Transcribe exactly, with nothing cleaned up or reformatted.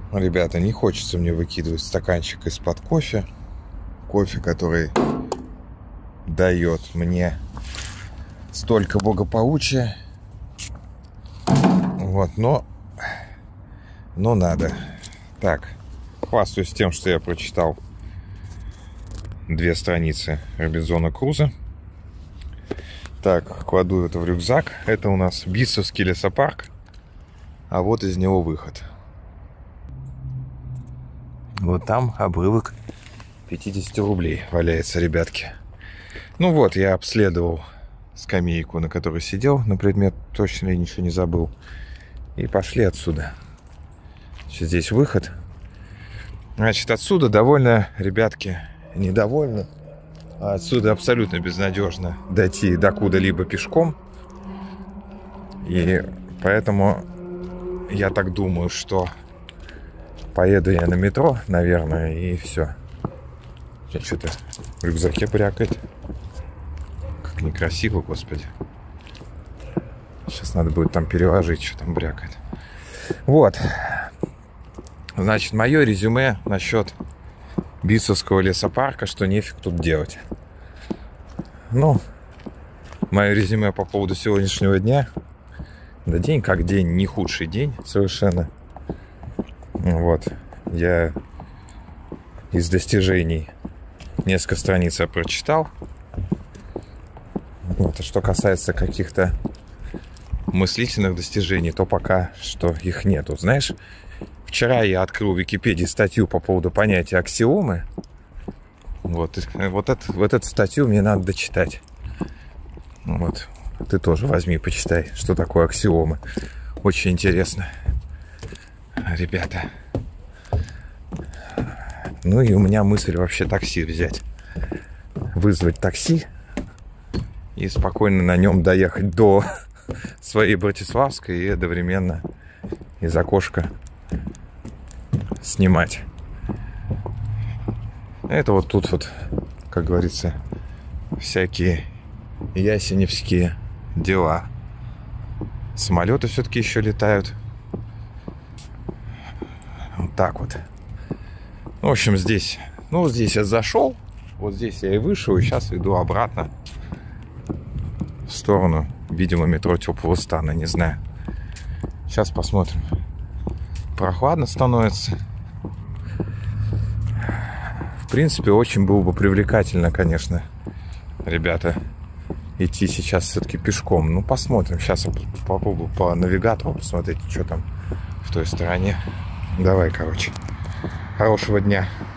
Ребята, не хочется мне выкидывать стаканчик из-под кофе. Кофе, который дает мне столько благополучия. Вот, но... Но надо. Так, хвастаюсь тем, что я прочитал две страницы Робинзона Круза. Так, кладу это в рюкзак. Это у нас Бисовский лесопарк. А вот из него выход. Вот там обрывок пятьдесят рублей валяется, ребятки. Ну вот, я обследовал скамейку, на которой сидел, на предмет, точно я ничего не забыл. И пошли отсюда. Сейчас здесь выход. Значит, отсюда довольно, ребятки, недовольны. А отсюда абсолютно безнадежно дойти до куда-либо пешком. И поэтому я так думаю, что поеду я на метро, наверное, и все. Что-то в рюкзаке брякает. Как некрасиво, господи. Сейчас надо будет там переложить, что там брякает. Вот. Значит, мое резюме насчет Бисовского лесопарка, что нефиг тут делать. Ну, мое резюме по поводу сегодняшнего дня. Да день как день, не худший день совершенно. Вот. Я из достижений несколько страниц я прочитал. Вот. А что касается каких-то мыслительных достижений, то пока что их нету. Знаешь, вчера я открыл в Википедии статью по поводу понятия аксиомы. Вот, вот, это, вот эту статью мне надо дочитать. Вот. Ты тоже возьми, почитай, что такое аксиомы. Очень интересно, ребята. Ну и у меня мысль вообще такси взять. Вызвать такси и спокойно на нем доехать до своей Братиславской и одновременно из окошка снимать. Это вот тут вот, как говорится, всякие ясеневские дела. Самолеты все-таки еще летают. Вот так вот. В общем, здесь, ну, здесь я зашел, вот здесь я и вышел, и сейчас иду обратно в сторону, видимо, метро Теплого Стана, не знаю. Сейчас посмотрим. Прохладно становится. В принципе, очень было бы привлекательно, конечно, ребята, идти сейчас все-таки пешком. Ну, посмотрим. Сейчас я попробую по навигатору посмотреть, что там в той стороне. Давай, короче. Хорошего дня.